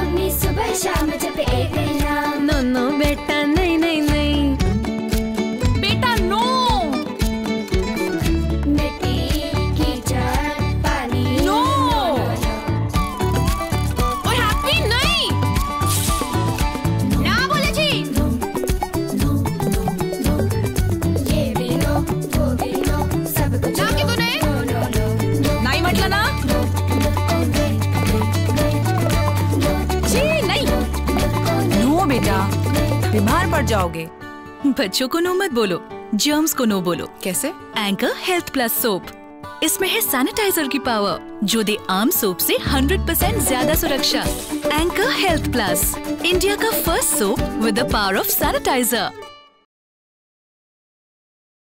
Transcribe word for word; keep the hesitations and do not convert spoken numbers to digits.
Mummy सुबह शाम जब एक नाम। नो नो बेटा नहीं नहीं नहीं बेटा नो। मिट्टी कीचड़ पानी नो। और हैप्पी नहीं। ना बोले जी। ये भी नो वो भी नो सब कुछ ना की तूने नहीं मतलब ना जी नहीं। नो बेटा बीमार पड़ जाओगे। बच्चों को नो मत बोलो, जर्म्स को नो बोलो। कैसे? Anchor Health Plus soap. इसमें है सैनिटाइजर की पावर जो दे आम सोप से हंड्रेड परसेंट ज्यादा सुरक्षा। एंकर हेल्थ प्लस, इंडिया का first soap with the power of sanitiser.